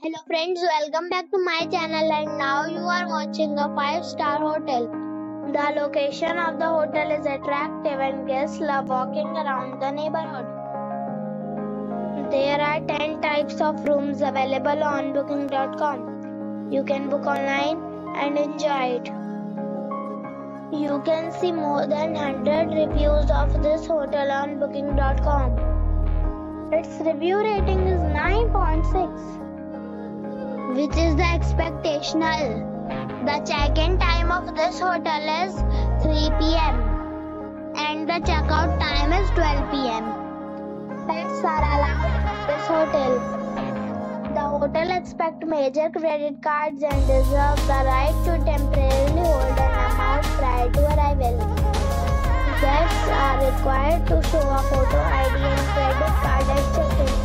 Hello friends, welcome back to my channel and now you are watching a 5-star hotel. The location of the hotel is attractive and guests love walking around the neighborhood. There are 10 types of rooms available on booking.com. You can book online and enjoy it. You can see more than 100 reviews of this hotel on booking.com. Its review rating is 9.6. which is the expectational. The check-in time of this hotel is 3 p.m. and the checkout time is 12 p.m. Pets are allowed in this hotel. The hotel accepts major credit cards and reserves the right to temporarily hold an amount prior to arrival. Guests are required to show a photo ID and credit card at check-in.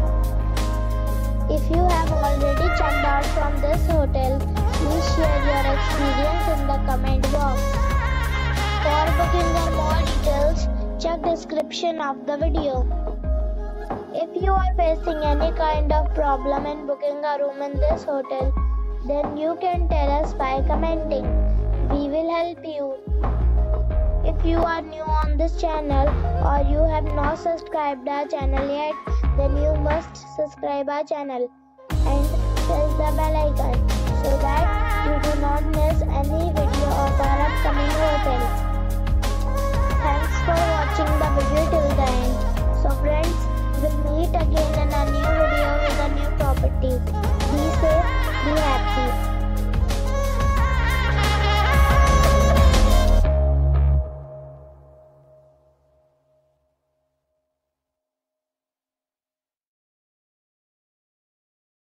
If you have already checked out from this hotel, please share your experience in the comment box. For booking or more details, check description of the video. If you are facing any kind of problem in booking a room in this hotel, then you can tell us by commenting. We will help you. If you are new on this channel or you have not subscribed our channel yet, then you must subscribe our channel and press the bell icon so that you do not miss any video of our upcoming hotel. Thanks for watching the video till the end. So friends, we'll meet again in a new video with